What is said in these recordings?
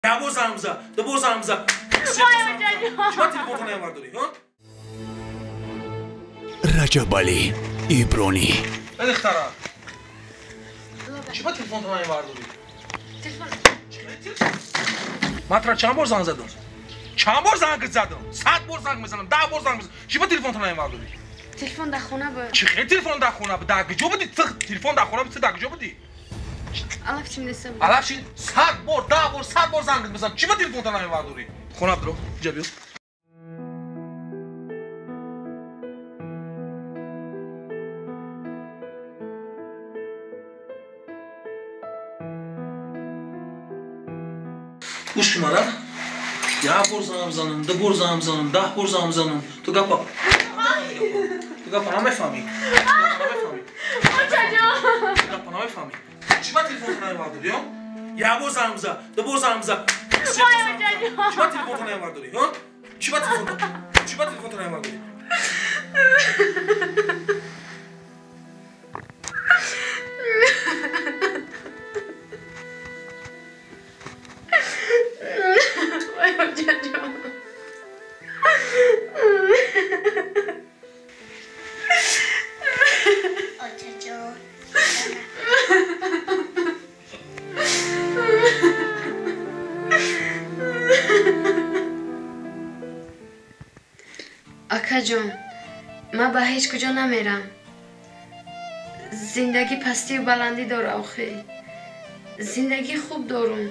Ya bozağımıza, da bozağımıza. Şuna telefon tanıyan vardır ya. Recep Ali İbroni. Hadi ihtara. Şuna telefon tanıyan vardır ya. Telefon. Matra çam borzağın zadın. Çam borzağın kız zadın. Saat borzağın mısın? Dağ borzağın mısın? Şuna telefon tanıyan vardır ya. Telefon da xona bu. Çıkı telefon da xona bu. Dağ gıcı budi. Telefon da xona bu. Dağ gıcı budi. Alaf şimdi sen. Alaf şimdi saat bor, dağ bor, saat borzağın kız mısın? Şuna telefon tanıyan vardır ya. Xona bdur o. Cebiyos. Kuş numara. Ya borzağımızanın, da borzağımızanın, da borzağımızanın. Tu kapa. Tu kapa, não me fami. O çocuğum. Tu kapa, não me fami. Şuna telefon tanıyan vardır ya. Ya borzağımıza, da borzağımıza. Şuna telefon tanıyan vardır ya. Şuna telefon tanıyan vardır ya. Vay o çocuğum. O çocuğu. Akajon, ما به هیچ کجا نمیرم. زندگی پستی و بلندی داره آخه. زندگی خوب دارم.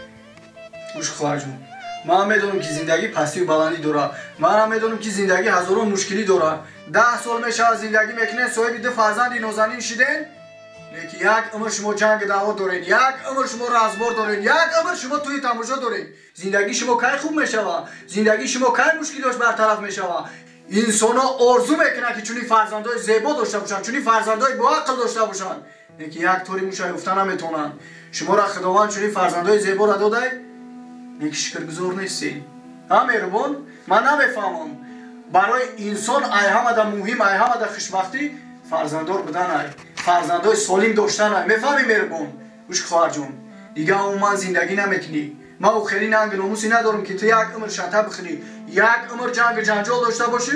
گوش خواهر جون، من هم میدونم که زندگی پستی و بلندی داره. من هم میدونم که زندگی هزاران مشکلی داره. 10 سال میشه زندگی میکنین صاحب ده فرزندی نازنین شدین. لیکن یک عمر شما جنگ دعوا دارین، یک عمر شما رزبار دارین، یک عمر شما توی تماشا دارین. زندگی شما کی خوب میشه؟ زندگی شما کی مشکلش برطرف میشه؟ انسان ها آرزو میکنن که چونی فرزندای زیبا داشته باشن، چونی فرزندای با عقل داشته باشن. لیکن یک طوری مشایفته نمیتونن. شما را خداوند چونی فرزندای زیبا را داده، لیکن شکرگزار نیستین. مهربان، من نمیفهمم. برای انسان ای همه مهم، ای همه خوشبختی فرزندار بدن ای. فرزندای سالم داشتن ای. میفهمی مهربان؟ گوش خواهر جون، دیگه عموما زندگی نمیکنی. من آخرین ننگ ناموسی ندارم که تو یک عمر شطه بخونی، یک عمر جنگ جنجال داشته باشی.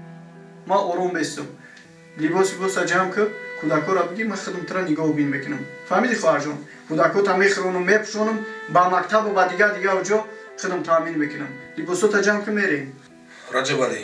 من آروم بستم. لباس جمع که کودکا را بگی من خودم ترا نگاه بین میکنم. فهمیدی خواهر جون؟ کودکا تا میخرونم میپوشونم با مکتب و با دیگه اونجا خودم تامین میکنم. لباسا تا جمع که میریم. رجب علی،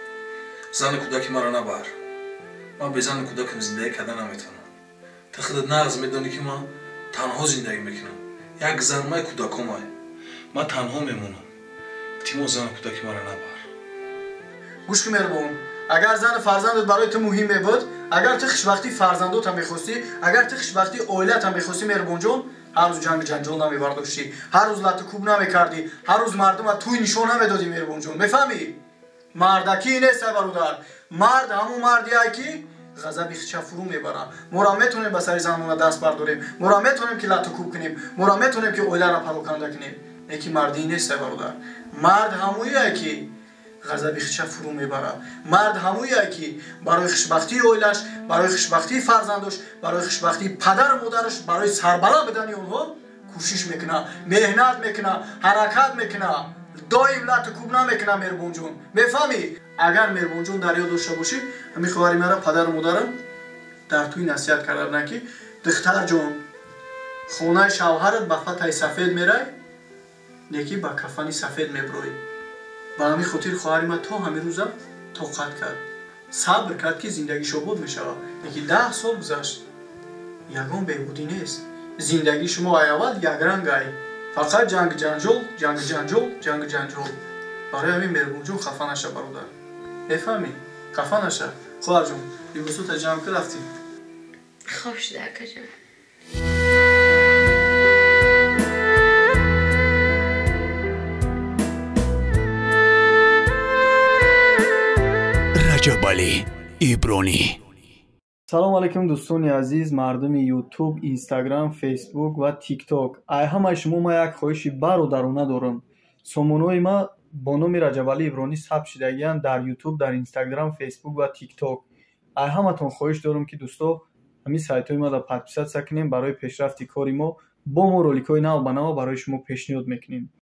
زن کودکی مرا نبر. من به زن کودکم زندگی کردن نمیتونم. تا خودت نغز میدونی که من تنها زندگی میکنم. یک زن مای کودکمای. من تنها میمونم. تیمو زن کودکی مرا نبر. گوش که مهربان، اگر زن فرزندت برای تو مهمه بود، اگر تو خوشبختی فرزندت هم میخواستی، اگر تو خوشبختی عائلت هم میخواستی مهربان جون، هر روز جنگ جنجال نمیبرداشتی، هر روز لط کوب نمیکردی، هر روز مردم از توی نشون نمیدادی مهربان جون. میفهمی؟ مردکی نیست برادر. مرد همون مردیه که غضب خچه فرو میبره. ما را میتونیم به سر زنمون دست برداریم، ما را میتونیم که لط کوب کنیم، ما را میتونیم که عائله را پراکنده کنیم. یکی مردی نیست برادر. مرد همونیه که غضب خچه فرو میبره. مرد همونیه که برای خوشبختی عائلش، برای خوشبختی فرزندش، برای خوشبختی پدر و مادرش، برای سربلند بدن اونها کوشش میکنه، مهنت میکنه، حرکت میکنه. دایم لط کوب نمیکنه مهربان جون. میفهمی؟ اگر مهربان جون در یاد داشته باشی، همین خواهری مرا پدر و مادرم در توی نصیحت کردن که دختر جون، خونه شوهرت به فتح سفید میره، لیکن با کفنی سفید میبروی. با همین خاطر خواهر من تا همین روزا طاقت کرد، صبر کرد که زندگیش آباد میشه. لیکن 10 سال گذشت، یگان بهبودی نیست. زندگی شما اول یک رنگ ای، فقط جنگ جنجال، جنگ جنجال، جنگ جنجال. برای همین مهربان جون خفه نشه برادر. بفهمی؟ خفه نشه. خواهر جون، لباسو تا جمع که رفتی. خوب شده اکاجون. رجب علی İbroni. سلام علیکم دوستان عزیز، مردم یوتیوب، اینستاگرام، فیسبوک و تیک تاک. ای همه شما ما یک خواهش برادرانه دارم. سامانه‌های ما با نام رجب علی İbroni ثبت شدگی‌اند در یوتیوب، در اینستاگرام، فیسبوک و تیک تاک. ای همتون خواهش دارم که دوستا همین سایت‌های ما را پادپیسات سکنیم برای پیشرفت کاری ما با ما رولیک‌های نو با نو برای شما پیشنهاد میکنیم.